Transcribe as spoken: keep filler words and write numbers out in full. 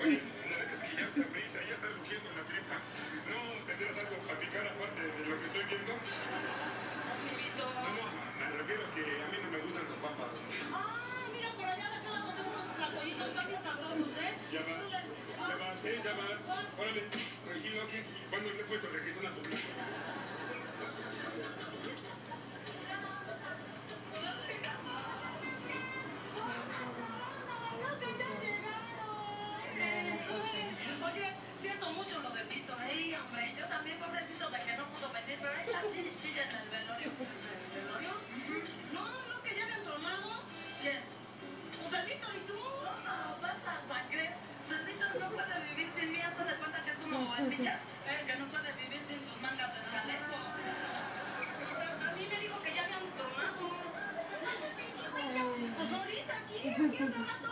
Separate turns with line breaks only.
Oye, es que ya está frita, ya está rugiendo en la tripa. ¿No tendrás algo para picar aparte de lo que estoy viendo?
Amiguito.
No, no, me refiero a que a mí no me gustan las papas.
Ah, mira, por allá de acá tengo unos platillitos bien sabrosos, ¿eh?
Ya vas, ya vas, ¿eh? Ya vas. Órale, tranquilo, aquí. ¿Cuándo le he puesto requesón a tu plato?
Oye, siento mucho lo de Tito. Ey, hombre, yo también pobrecito de que no pudo venir, pero esta chilla en el velorio. ¿El velorio? No, no, que ya habían tronado. ¿Quién? Pues el Víctor y tú. No, no, vas a sangre. El Víctor no puede vivir sin mí, hazte de cuenta que es como el Micha, eh, que no puede vivir sin sus mangas de chaleco. A mí me dijo que ya habían tronado. ¿Dónde te dijo eso? Pues ahorita aquí, aquí hace rato.